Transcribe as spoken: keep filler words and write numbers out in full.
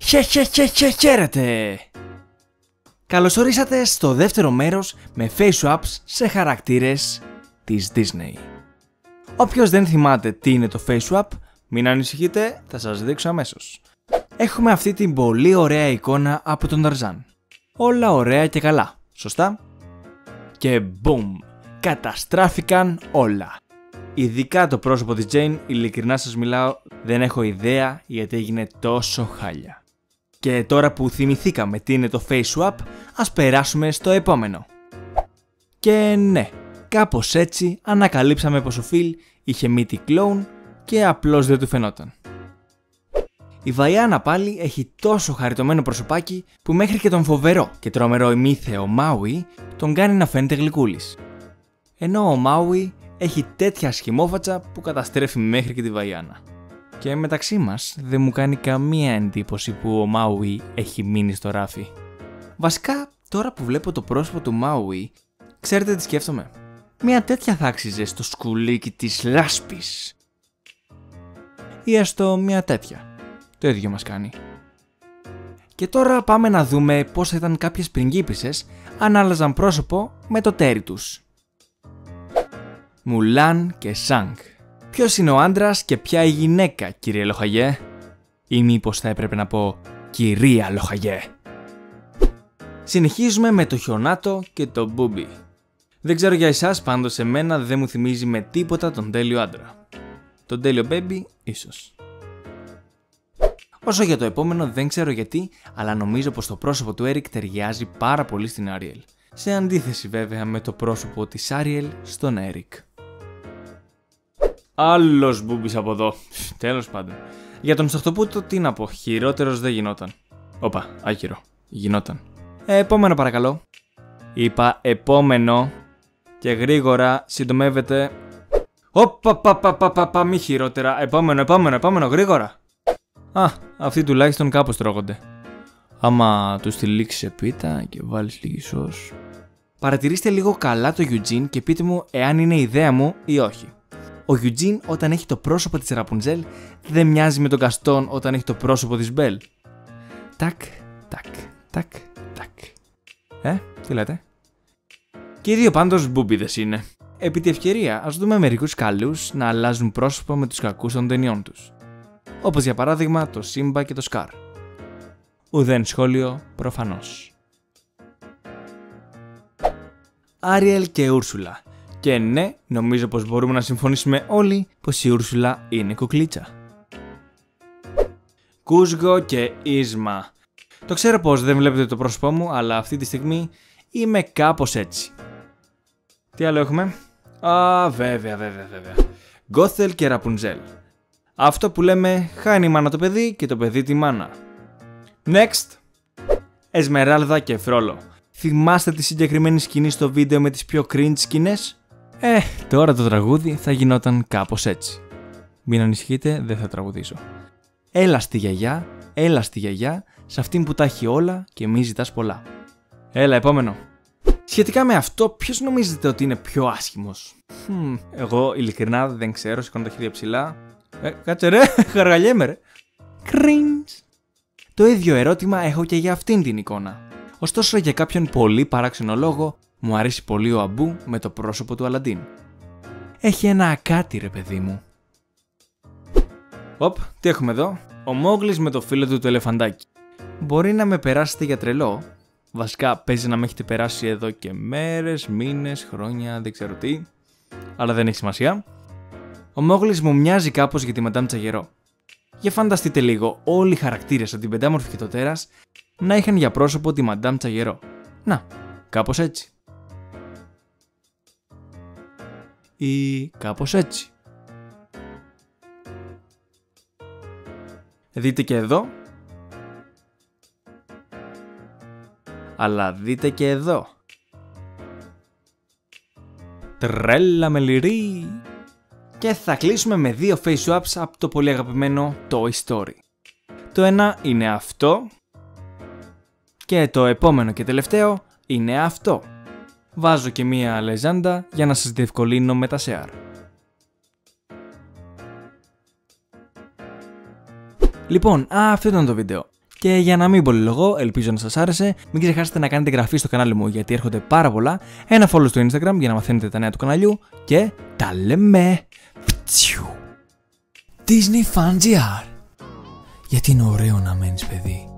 Χε χε χε χε χαίρετε! Καλώς ορίσατε στο δεύτερο μέρος με face swaps σε χαρακτήρες της Disney. Όποιος δεν θυμάται τι είναι το face swap, μην ανησυχείτε, θα σας δείξω αμέσως. Έχουμε αυτή την πολύ ωραία εικόνα από τον Ταρζάν. Όλα ωραία και καλά, σωστά? Και boom, καταστράφηκαν όλα. Ειδικά το πρόσωπο της Jane, ειλικρινά σας μιλάω, δεν έχω ιδέα γιατί έγινε τόσο χάλια. Και τώρα που θυμηθήκαμε τι είναι το face swap, ας περάσουμε στο επόμενο. Και ναι, κάπως έτσι ανακαλύψαμε πως ο Phil είχε μύτη κλόουν και απλώς δεν του φαινόταν. Η Βαϊάννα πάλι έχει τόσο χαριτωμένο προσωπάκι που μέχρι και τον φοβερό και τρομερό ημίθεο Μάουι τον κάνει να φαίνεται γλυκούλης. Ενώ ο Μάουι έχει τέτοια σχημόφατσα που καταστρέφει μέχρι και τη Βαϊάννα. Και μεταξύ μας δεν μου κάνει καμία εντύπωση που ο Μάουι έχει μείνει στο ράφι. Βασικά, τώρα που βλέπω το πρόσωπο του Μάουι, ξέρετε τι σκέφτομαι? Μια τέτοια θα άξιζε στο σκουλίκι της λάσπης. Ή έστω μια τέτοια. Το ίδιο μας κάνει. Και τώρα πάμε να δούμε πώς θα ήταν κάποιες πριγκίπισσες αν άλλαζαν πρόσωπο με το τέρι τους. Μουλάν και Σάνγκ. Ποιος είναι ο άντρας και ποια η γυναίκα, κύριε Λοχαγέ? Ή μήπως θα έπρεπε να πω κυρία Λοχαγέ? Συνεχίζουμε με το Χιονάτο και το Μπούμπι. Δεν ξέρω για εσάς, πάντως σε μένα δεν μου θυμίζει με τίποτα τον τέλειο άντρα. Τον τέλειο μπέμπι, ίσως. Όσο για το επόμενο δεν ξέρω γιατί, αλλά νομίζω πως το πρόσωπο του Έρικ ταιριάζει πάρα πολύ στην Άριελ. Σε αντίθεση βέβαια με το πρόσωπο της Άριελ στον Έρικ. Άλλος Μπούμπις από εδώ. Τέλος πάντων. Για τον Σταχτοπούτο τι να πω, χειρότερος δεν γινόταν. Όπα, άκυρο. Γινόταν. Ε, επόμενο παρακαλώ. Είπα επόμενο. Και γρήγορα συντομεύεται. Όπα, πα, πα, πα, πα, πα, μη χειρότερα. Επόμενο, επόμενο, επόμενο, γρήγορα. Α, αυτοί τουλάχιστον κάπως τρώγονται. Άμα τους τυλίξεις σε πίτα και βάλεις λίγη σως. Παρατηρήστε λίγο καλά το Eugene και πείτε μου εάν είναι ιδέα μου ή όχι. Ο Eugene όταν έχει το πρόσωπο της Ραπουνζέλ δεν μοιάζει με τον Καστόν όταν έχει το πρόσωπο της Μπέλ. Τακ, τακ, τακ, τακ. Ε, τι λέτε? Και οι δύο πάντως μπούμπιδες είναι. Επί τη ευκαιρία ας δούμε μερικούς καλούς να αλλάζουν πρόσωπο με τους κακούς των ταινιών τους. Όπως για παράδειγμα το Σύμπα και το Σκάρ. Ουδέν σχόλιο προφανώς. Άριελ και Ούρσουλα. Και ναι, νομίζω πως μπορούμε να συμφωνήσουμε όλοι πως η Ούρσουλα είναι κουκλίτσα. Κούσγο και Ίσμα. Το ξέρω πως δεν βλέπετε το πρόσωπό μου, αλλά αυτή τη στιγμή είμαι κάπως έτσι. Τι άλλο έχουμε? Α, βέβαια, βέβαια, βέβαια. Γκόθελ και Ραπουνζέλ. Αυτό που λέμε χάνει η μάνα το παιδί και το παιδί τη μάνα. Next. Εσμεράλδα και Φρόλο. Θυμάστε τη συγκεκριμένη σκηνή στο βίντεο με τις πιο cringe σκηνές? Ε, τώρα το τραγούδι θα γινόταν κάπως έτσι. Μην ανησυχείτε, δεν θα τραγουδήσω. Έλα στη γιαγιά, έλα στη γιαγιά, σε αυτήν που τα έχει όλα και μη ζητάς πολλά. Έλα, επόμενο. Σχετικά με αυτό, ποιος νομίζετε ότι είναι πιο άσχημος? Hm, εγώ ειλικρινά δεν ξέρω, σηκώνω τα χέρια ψηλά. Ε, κάτσε ρε, χαργαλιέμαι ρε. Cringe. Το ίδιο ερώτημα έχω και για αυτήν την εικόνα. Ωστόσο για κάποιον πολύ παράξενο λόγο, μου αρέσει πολύ ο Αμπού με το πρόσωπο του Αλαντίν. Έχει ένα ακάτι ρε παιδί μου. Οπ, τι έχουμε εδώ? Ο Μόγλης με το φίλο του το ελεφαντάκι. Μπορεί να με περάσετε για τρελό. Βασικά παίζει να με έχετε περάσει εδώ και μέρες, μήνες, χρόνια, δεν ξέρω τι. Αλλά δεν έχει σημασία. Ο Μόγλης μου μοιάζει κάπως για τη Μαντάμ Τσαγερό. Για φανταστείτε λίγο όλοι οι χαρακτήρες από την Πεντάμορφη και το Τέρας να είχαν για πρόσωπο τη Μαντάμ Τσαγερό. Να, κάπως έτσι. Ή κάπως έτσι. Δείτε και εδώ. Αλλά δείτε και εδώ. Τρέλα με λυρί. Και θα κλείσουμε με δύο face swaps από το πολύ αγαπημένο Toy Story. Το ένα είναι αυτό. Και το επόμενο και τελευταίο είναι αυτό. Βάζω και μία λεζάντα για να σας διευκολύνω με τα share. Λοιπόν, α, αυτό ήταν το βίντεο. Και για να μην πολυλογώ, ελπίζω να σας άρεσε. Μην ξεχάσετε να κάνετε εγγραφή στο κανάλι μου γιατί έρχονται πάρα πολλά. Ένα follow στο Instagram για να μαθαίνετε τα νέα του καναλιού. Και τα λέμε. Disney Fan τζι αρ. Γιατί είναι ωραίο να μένεις παιδί.